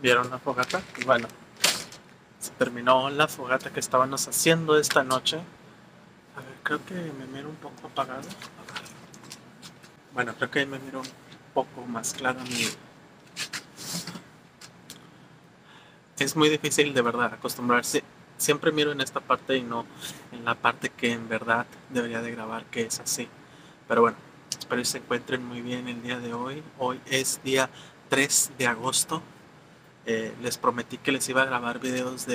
¿Vieron la fogata? Bueno, se terminó la fogata que estábamos haciendo esta noche. A ver, creo que me miro un poco apagado. Bueno, creo que me miro un poco más claro. Es muy difícil de verdad acostumbrarse. Siempre miro en esta parte y no en la parte que en verdad debería de grabar, que es así. Pero bueno, espero que se encuentren muy bien el día de hoy. Hoy es día 3 de agosto. Les prometí que les iba a grabar videos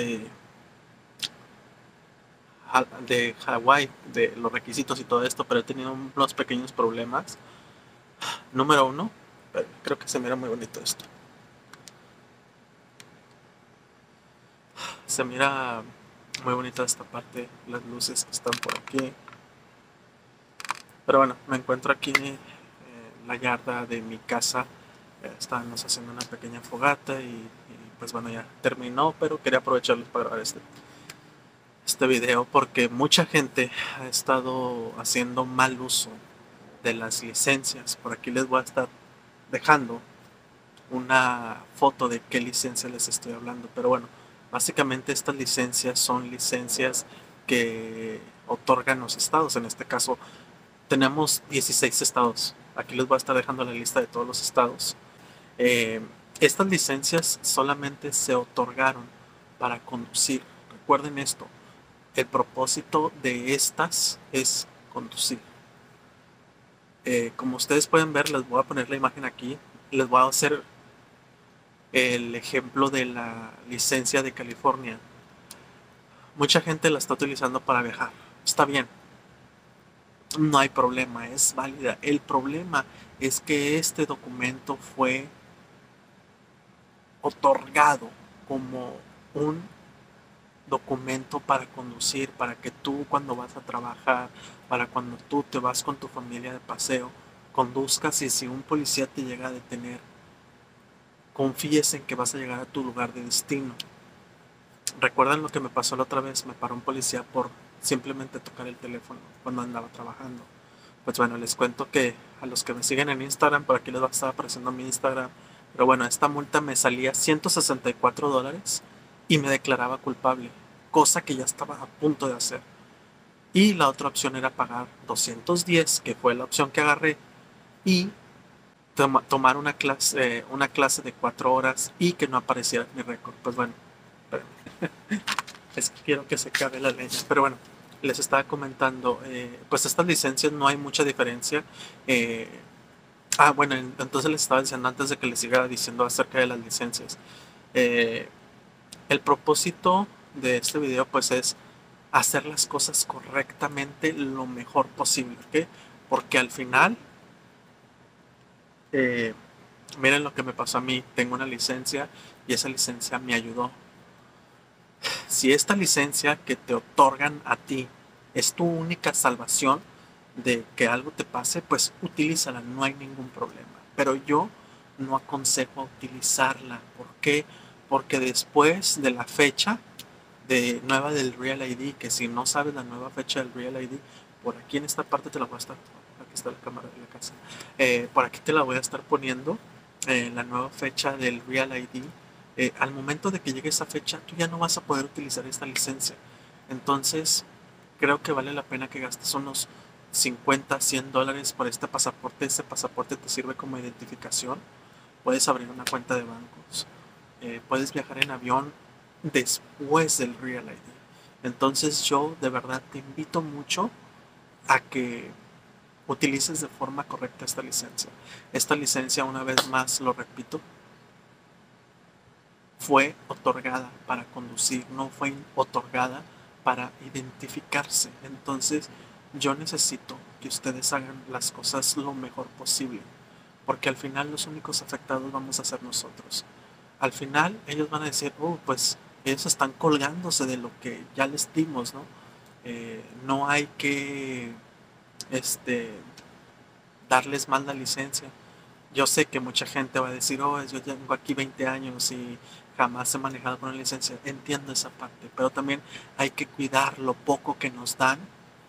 de Hawái, de los requisitos y todo esto, pero he tenido unos pequeños problemas. Número uno, creo que se mira muy bonito esto. Se mira muy bonita esta parte, las luces que están por aquí. Pero bueno, me encuentro aquí en la yarda de mi casa. Estábamos haciendo una pequeña fogata y pues bueno, ya terminó, pero quería aprovecharlos para grabar este video porque mucha gente ha estado haciendo mal uso de las licencias. Por aquí les voy a estar dejando una foto de qué licencia les estoy hablando. Pero bueno, básicamente estas licencias son licencias que otorgan los estados. En este caso tenemos 16 estados. Aquí les voy a estar dejando la lista de todos los estados. Eh, estas licencias solamente se otorgaron para conducir. Recuerden esto, el propósito de estas es conducir. Como ustedes pueden ver, les voy a poner la imagen aquí. Les voy a hacer el ejemplo de la licencia de California. Mucha gente la está utilizando para viajar. Está bien, no hay problema, es válida. El problema es que este documento fue otorgado como un documento para conducir, para que tú cuando vas a trabajar, para cuando tú te vas con tu familia de paseo, conduzcas y si un policía te llega a detener, confíes en que vas a llegar a tu lugar de destino. ¿Recuerdan lo que me pasó la otra vez? Me paró un policía por simplemente tocar el teléfono cuando andaba trabajando. Pues bueno, les cuento que a los que me siguen en Instagram, por aquí les va a estar apareciendo mi Instagram, pero bueno, esta multa me salía $164 y me declaraba culpable, cosa que ya estaba a punto de hacer. Y la otra opción era pagar 210, que fue la opción que agarré, y tomar una clase de 4 horas y que no apareciera mi récord. Pues bueno, es que quiero que se acabe la leña. Pero bueno, les estaba comentando, pues estas licencias no hay mucha diferencia. Eh, bueno, entonces les estaba diciendo antes de que les siga diciendo acerca de las licencias. Eh, el propósito de este video pues es hacer las cosas correctamente lo mejor posible, ¿ok? Porque al final, eh, miren lo que me pasó a mí, tengo una licencia y esa licencia me ayudó. Si esta licencia que te otorgan a ti es tu única salvación de que algo te pase, pues utilízala, no hay ningún problema. Pero yo no aconsejo utilizarla. ¿Por qué? Porque después de la fecha nueva del Real ID, que si no sabes la nueva fecha del Real ID, por aquí en esta parte te la voy a estar, aquí está la cámara de la casa, por aquí te la voy a estar poniendo, la nueva fecha del Real ID. Al momento de que llegue esa fecha, tú ya no vas a poder utilizar esta licencia. Entonces, creo que vale la pena que gastes unos 50, $100 por este pasaporte. Este pasaporte te sirve como identificación. Puedes abrir una cuenta de bancos. Puedes viajar en avión después del Real ID. Entonces yo de verdad te invito mucho a que utilices de forma correcta esta licencia. Esta licencia, una vez más lo repito, fue otorgada para conducir, no fue otorgada para identificarse. Entonces yo necesito que ustedes hagan las cosas lo mejor posible, porque al final los únicos afectados vamos a ser nosotros. Al final ellos van a decir, pues ellos están colgándose de lo que ya les dimos, ¿no? No hay que este, darles mal la licencia. Yo sé que mucha gente va a decir, yo tengo aquí 20 años y jamás he manejado con una licencia. Entiendo esa parte, pero también hay que cuidar lo poco que nos dan.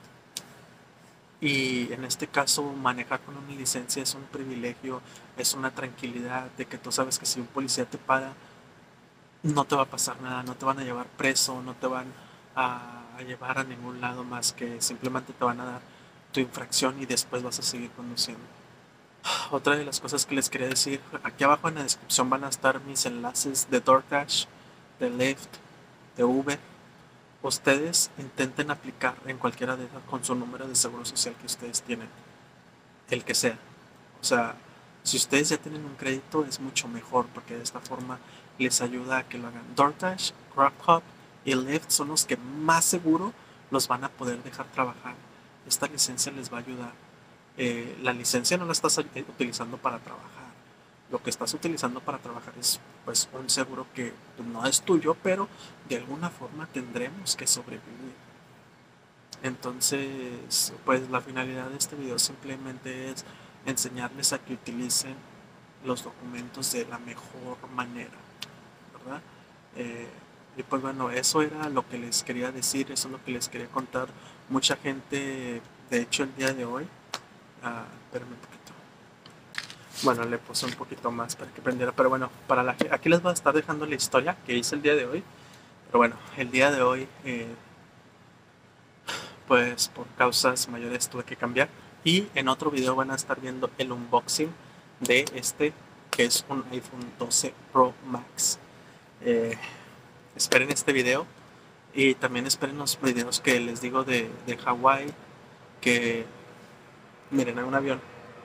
Y en este caso, manejar con una licencia es un privilegio, es una tranquilidad de que tú sabes que si un policía te para, no te va a pasar nada, no te van a llevar preso, no te van a llevar a ningún lado más que simplemente te van a dar tu infracción y después vas a seguir conduciendo. Otra de las cosas que les quería decir, aquí abajo en la descripción van a estar mis enlaces de DoorDash, de Lyft, de Uber. Ustedes intenten aplicar en cualquiera de esas con su número de seguro social que ustedes tienen, el que sea. O sea, si ustedes ya tienen un crédito es mucho mejor porque de esta forma les ayuda a que lo hagan. DoorDash, Grubhub y Lyft son los que más seguro los van a poder dejar trabajar. Esta licencia les va a ayudar. La licencia no la estás utilizando para trabajar. Lo que estás utilizando para trabajar es pues un seguro que no es tuyo, pero de alguna forma tendremos que sobrevivir. Entonces, pues la finalidad de este video simplemente es enseñarles a que utilicen los documentos de la mejor manera, ¿verdad? Eh, y pues bueno, eso era lo que les quería decir, eso es lo que les quería contar. Mucha gente, de hecho el día de hoy, espérame un poquito. Bueno, le puse un poquito más para que prendiera, pero bueno, aquí les voy a estar dejando la historia que hice el día de hoy. Pero bueno, el día de hoy pues por causas mayores tuve que cambiar. Y en otro video van a estar viendo el unboxing de este, que es un iPhone 12 Pro Max. Esperen este video y también esperen los videos que les digo de Hawái, que miren, hay un avión.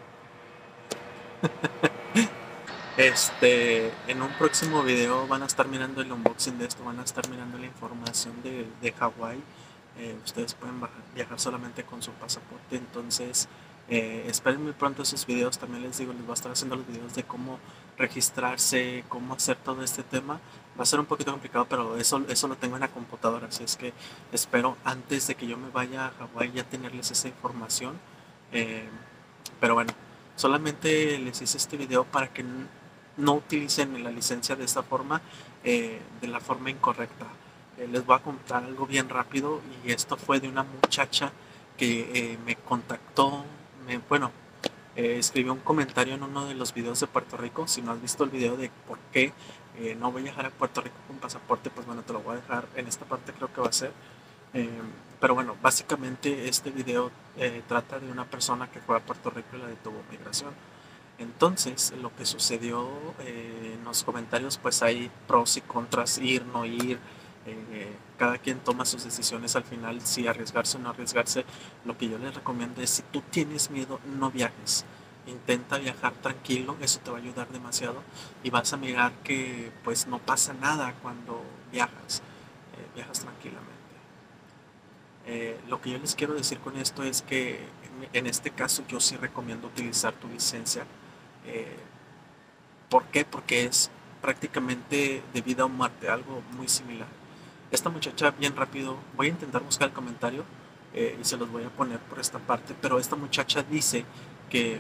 En un próximo video van a estar mirando el unboxing de esto, van a estar mirando la información de Hawái. Ustedes pueden viajar solamente con su pasaporte, entonces esperen muy pronto esos videos. También les digo, les voy a estar haciendo los videos de cómo registrarse, cómo hacer todo este tema. Va a ser un poquito complicado, pero eso lo tengo en la computadora, así es que espero antes de que yo me vaya a Hawái ya tenerles esa información. Eh, pero bueno, solamente les hice este video para que no utilicen la licencia de esta forma, de la forma incorrecta. Les voy a contar algo bien rápido y esto fue de una muchacha que me contactó, bueno, escribió un comentario en uno de los videos de Puerto Rico. Si no has visto el video de por qué no voy a viajar a Puerto Rico con pasaporte, pues bueno, te lo voy a dejar en esta parte, creo que va a ser. Eh, pero bueno, básicamente este video trata de una persona que fue a Puerto Rico y la detuvo migración. Entonces, lo que sucedió en los comentarios, pues hay pros y contras, ir, no ir. Cada quien toma sus decisiones al final, si arriesgarse o no arriesgarse. Lo que yo les recomiendo es, si tú tienes miedo, no viajes. Intenta viajar tranquilo, eso te va a ayudar demasiado y vas a mirar que pues no pasa nada cuando viajas, viajas tranquilamente. Lo que yo les quiero decir con esto es que en este caso yo sí recomiendo utilizar tu licencia. Eh, ¿Por qué? Porque es prácticamente de vida o muerte, algo muy similar. Esta muchacha, bien rápido, voy a intentar buscar el comentario y se los voy a poner por esta parte, pero esta muchacha dice que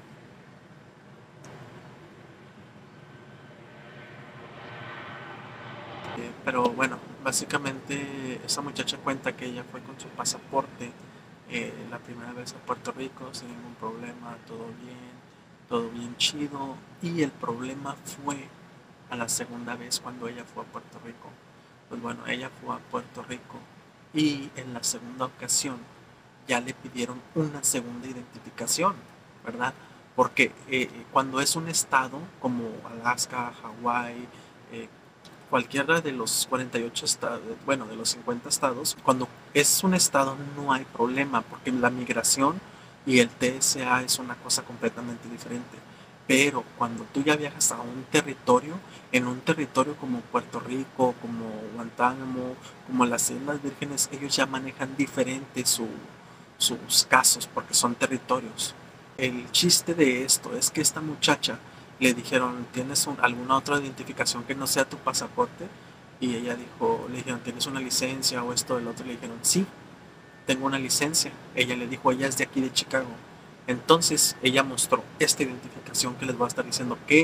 pero bueno, básicamente esa muchacha cuenta que ella fue con su pasaporte la primera vez a Puerto Rico sin ningún problema, todo bien chido. Y el problema fue a la segunda vez cuando ella fue a Puerto Rico. Pues bueno, ella fue a Puerto Rico y en la segunda ocasión ya le pidieron una segunda identificación, ¿verdad? Porque cuando es un estado como Alaska, Hawái, eh, cualquiera de los 48 estados, bueno, de los 50 estados, cuando es un estado no hay problema, porque la migración y el TSA es una cosa completamente diferente. Pero cuando tú ya viajas a un territorio, en un territorio como Puerto Rico, como Guantánamo, como las Islas Vírgenes, ellos ya manejan diferente sus casos porque son territorios. El chiste de esto es que esta muchacha le dijeron, ¿tienes alguna otra identificación que no sea tu pasaporte? Y ella dijo, le dijeron, ¿tienes una licencia o esto, el otro? Le dijeron, sí, tengo una licencia. Ella le dijo, ella es de aquí de Chicago. Entonces ella mostró esta identificación que les voy a estar diciendo, que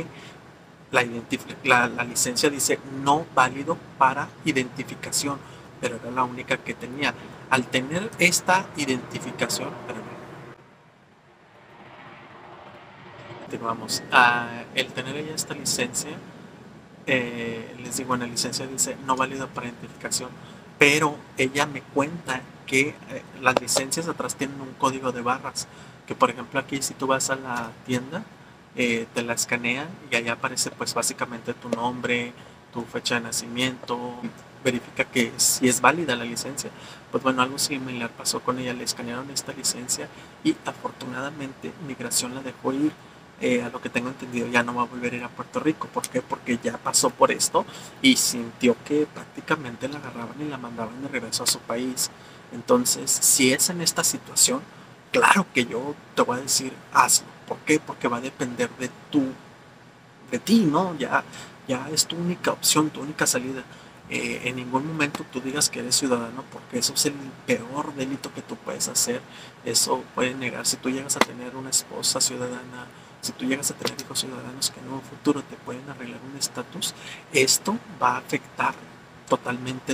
la licencia dice no válido para identificación, pero era la única que tenía. Al tener esta identificación, continuamos. El tener ella esta licencia, les digo, en la licencia dice no válido para identificación, pero ella me cuenta que las licencias atrás tienen un código de barras, que por ejemplo aquí si tú vas a la tienda, te la escanean y ahí aparece pues básicamente tu nombre, tu fecha de nacimiento, verifica que si es válida la licencia. Pues bueno, algo similar pasó con ella, le escanearon esta licencia y afortunadamente Migración la dejó ir. A lo que tengo entendido ya no va a volver a ir a Puerto Rico. ¿Por qué? Porque ya pasó por esto y sintió que prácticamente la agarraban y la mandaban de regreso a su país. Entonces, si es en esta situación, claro que yo te voy a decir, hazlo. ¿Por qué? Porque va a depender de ti, ¿no? Ya es tu única opción, tu única salida. En ningún momento tú digas que eres ciudadano, porque eso es el peor delito que tú puedes hacer. Eso puede negar, si tú llegas a tener una esposa ciudadana, si tú llegas a tener hijos ciudadanos que en un futuro te pueden arreglar un estatus, esto va a afectar totalmente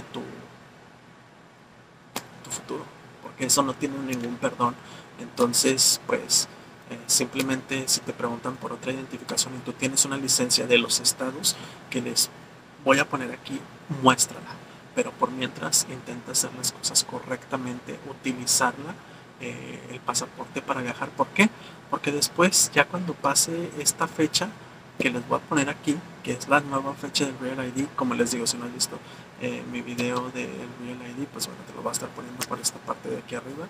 tu futuro, porque eso no tiene ningún perdón. Entonces, pues simplemente si te preguntan por otra identificación y tú tienes una licencia de los estados que les voy a poner aquí, muéstrala. Pero por mientras intenta hacer las cosas correctamente, utilizarla, el pasaporte para viajar. ¿Por qué? Porque después, ya cuando pase esta fecha que les voy a poner aquí, que es la nueva fecha del Real ID, como les digo, si no has visto mi video del Real ID, pues bueno, te lo voy a estar poniendo por esta parte de aquí arriba.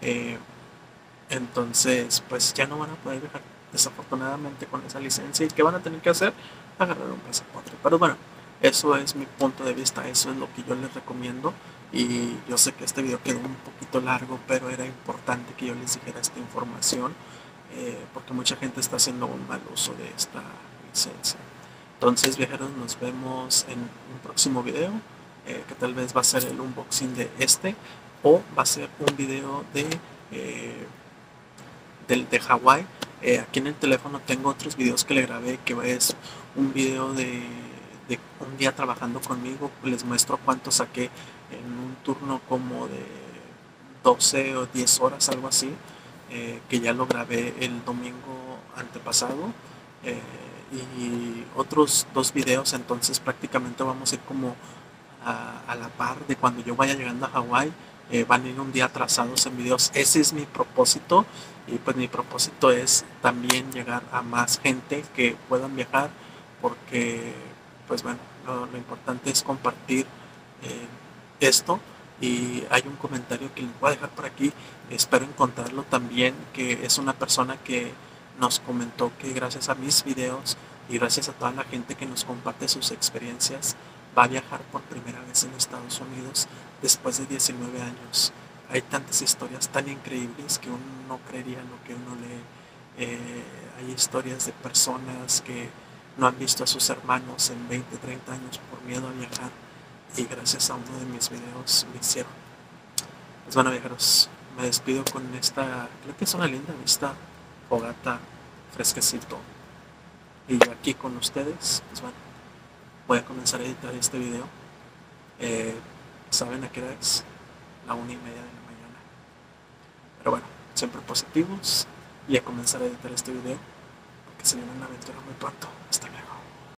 Entonces, pues ya no van a poder viajar desafortunadamente con esa licencia. ¿Y qué van a tener que hacer? Agarrar un pasaporte. Pero bueno, eso es mi punto de vista, eso es lo que yo les recomiendo. Y yo sé que este video quedó un poquito largo, pero era importante que yo les dijera esta información, porque mucha gente está haciendo un mal uso de esta licencia. Entonces, viajeros, nos vemos en un próximo video, que tal vez va a ser el unboxing de este, o va a ser un video de Hawái. Aquí en el teléfono tengo otros videos que le grabé, que es un video de un día trabajando conmigo. Les muestro cuánto saqué en un turno como de 12 o 10 horas, algo así, que ya lo grabé el domingo antepasado. Y otros dos videos, entonces prácticamente vamos a ir como a la par de cuando yo vaya llegando a Hawái. Van a ir un día atrasados en videos. Ese es mi propósito, y pues mi propósito es también llegar a más gente que puedan viajar, porque pues bueno, lo importante es compartir esto. Y hay un comentario que les voy a dejar por aquí, espero encontrarlo también, que es una persona que nos comentó que gracias a mis videos y gracias a toda la gente que nos comparte sus experiencias, va a viajar por primera vez en Estados Unidos después de 19 años. Hay tantas historias tan increíbles que uno no creería lo que uno lee. Hay historias de personas que no han visto a sus hermanos en 20, 30 años por miedo a viajar, y gracias a uno de mis videos lo hicieron. Pues bueno, viajeros, me despido con esta, creo que es una linda vista, fogata, fresquecito. Y yo aquí con ustedes, pues bueno, voy a comenzar a editar este video. ¿Saben a qué hora es? La 1:30 de la mañana. Pero bueno, siempre positivos, y a comenzar a editar este video, porque se viene una aventura muy pronto. Hasta luego.